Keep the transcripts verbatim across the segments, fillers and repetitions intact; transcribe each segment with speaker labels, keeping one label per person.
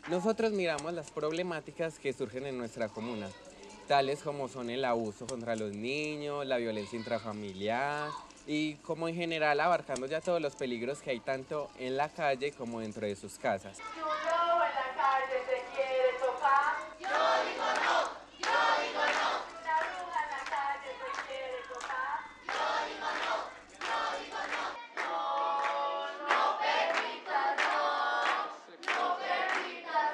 Speaker 1: Nosotros miramos las problemáticas que surgen en nuestra comuna, tales como son el abuso contra los niños, la violencia intrafamiliar y como en general abarcando ya todos los peligros que hay tanto en la calle como dentro de sus casas.
Speaker 2: Si un lobo en la calle te quiere tocar, yo digo no, yo digo no. Una bruja en la calle te quiere tocar, yo digo no, yo digo no. No, no permitas, no, no permitas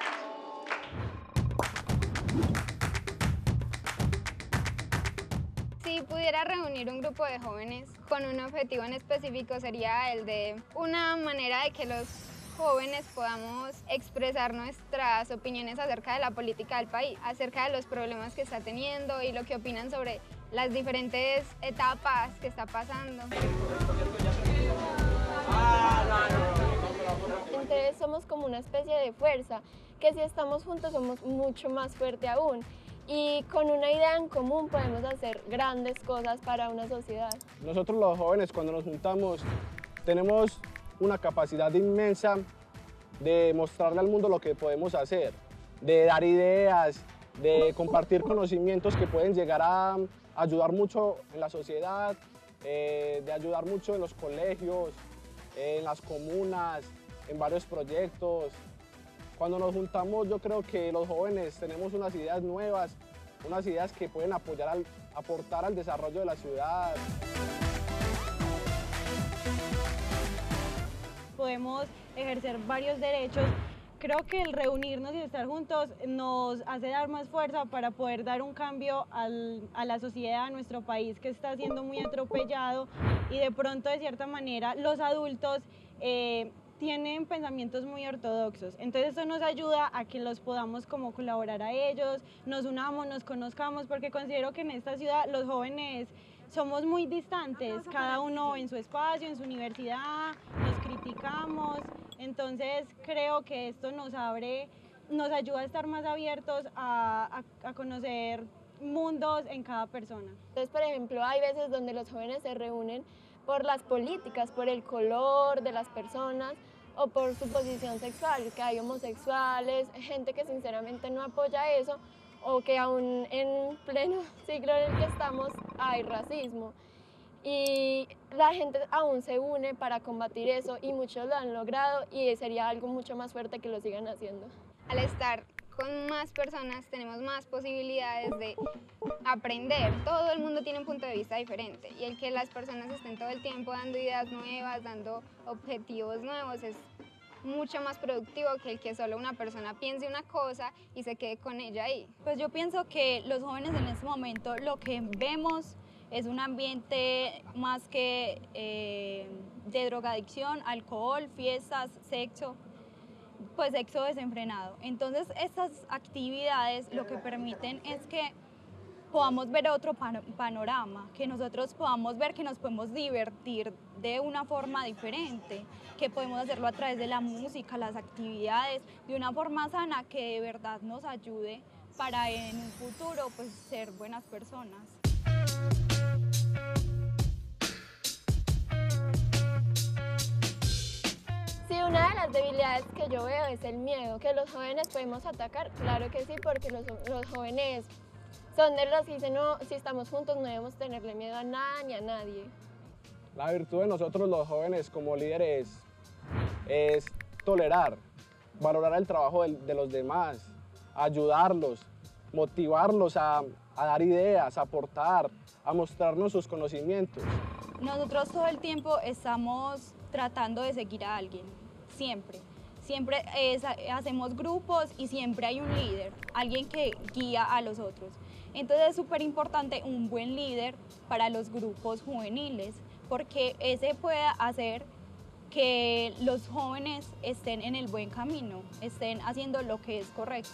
Speaker 2: tú.
Speaker 3: Si pudiera reunir un grupo de jóvenes con un objetivo en específico sería el de una manera de que los jóvenes podamos expresar nuestras opiniones acerca de la política del país, acerca de los problemas que está teniendo y lo que opinan sobre las diferentes etapas que está pasando.
Speaker 4: Entonces somos como una especie de fuerza, que si estamos juntos somos mucho más fuerte aún. Y con una idea en común podemos hacer grandes cosas para una sociedad.
Speaker 5: Nosotros los jóvenes cuando nos juntamos tenemos una capacidad inmensa de mostrarle al mundo lo que podemos hacer, de dar ideas, de compartir conocimientos que pueden llegar a ayudar mucho en la sociedad, eh, de ayudar mucho en los colegios, en las comunas, en varios proyectos. Cuando nos juntamos yo creo que los jóvenes tenemos unas ideas nuevas, unas ideas que pueden apoyar al, aportar al desarrollo de la ciudad.
Speaker 6: Podemos ejercer varios derechos. Creo que el reunirnos y estar juntos nos hace dar más fuerza para poder dar un cambio al, a la sociedad, a nuestro país que está siendo muy atropellado y de pronto de cierta manera los adultos eh, tienen pensamientos muy ortodoxos, entonces eso nos ayuda a que los podamos como colaborar a ellos, nos unamos, nos conozcamos, porque considero que en esta ciudad los jóvenes somos muy distantes, cada uno en su espacio, en su universidad, nos criticamos, entonces creo que esto nos abre, nos ayuda a estar más abiertos a, a, a conocer mundos en cada persona.
Speaker 4: Entonces, por ejemplo, hay veces donde los jóvenes se reúnen por las políticas, por el color de las personas o por su posición sexual, que hay homosexuales, gente que sinceramente no apoya eso o que aún en pleno siglo en el que estamos hay racismo. Y la gente aún se une para combatir eso y muchos lo han logrado y sería algo mucho más fuerte que lo sigan haciendo.
Speaker 3: Al estar con más personas tenemos más posibilidades de aprender. Todo el mundo tiene un punto de vista diferente y el que las personas estén todo el tiempo dando ideas nuevas, dando objetivos nuevos es mucho más productivo que el que solo una persona piense una cosa y se quede con ella ahí.
Speaker 7: Pues yo pienso que los jóvenes en este momento lo que vemos es un ambiente más que eh, de drogadicción, alcohol, fiestas, sexo, pues sexo desenfrenado. Entonces estas actividades lo que permiten es que podamos ver otro panorama, que nosotros podamos ver que nos podemos divertir de una forma diferente, que podemos hacerlo a través de la música, las actividades, de una forma sana que de verdad nos ayude para en un futuro pues ser buenas personas.
Speaker 4: Sí, una de las debilidades que yo veo es el miedo, que los jóvenes podemos atacar, claro que sí, porque los, los jóvenes son de los que dicen, no, si estamos juntos no debemos tenerle miedo a nada ni a nadie.
Speaker 5: La virtud de nosotros los jóvenes como líderes es tolerar, valorar el trabajo de, de los demás, ayudarlos, motivarlos a, a dar ideas, a aportar, a mostrarnos sus conocimientos.
Speaker 7: Nosotros todo el tiempo estamos tratando de seguir a alguien, siempre. Siempre es, hacemos grupos y siempre hay un líder, alguien que guía a los otros. Entonces es súper importante un buen líder para los grupos juveniles, porque ese puede hacer que los jóvenes estén en el buen camino, estén haciendo lo que es correcto.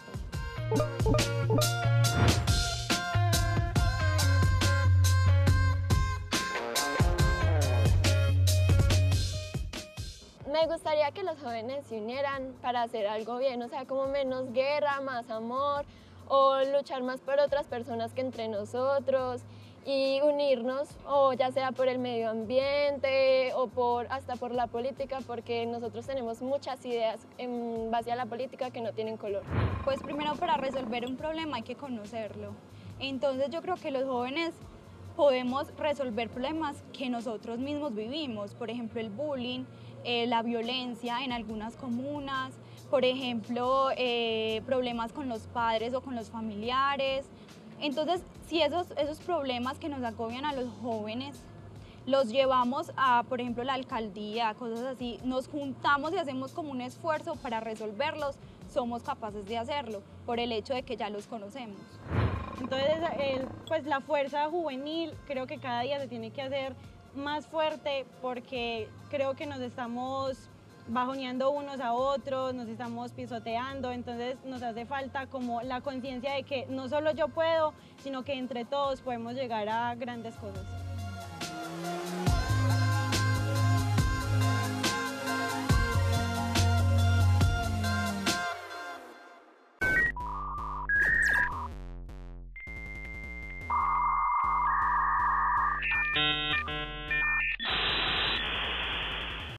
Speaker 4: Me gustaría que los jóvenes se unieran para hacer algo bien, o sea, como menos guerra, más amor, o luchar más por otras personas que entre nosotros, y unirnos, o ya sea por el medio ambiente o por, hasta por la política, porque nosotros tenemos muchas ideas en base a la política que no tienen color.
Speaker 7: Pues primero, para resolver un problema hay que conocerlo. Entonces yo creo que los jóvenes podemos resolver problemas que nosotros mismos vivimos, por ejemplo el bullying, eh, la violencia en algunas comunas, por ejemplo eh, problemas con los padres o con los familiares. Entonces, si esos, esos problemas que nos agobian a los jóvenes los llevamos a, por ejemplo, la alcaldía, cosas así, nos juntamos y hacemos como un esfuerzo para resolverlos, somos capaces de hacerlo por el hecho de que ya los conocemos.
Speaker 6: Entonces, el, pues la fuerza juvenil creo que cada día se tiene que hacer más fuerte, porque creo que nos estamos bajoneando unos a otros, nos estamos pisoteando, entonces nos hace falta como la conciencia de que no solo yo puedo, sino que entre todos podemos llegar a grandes cosas.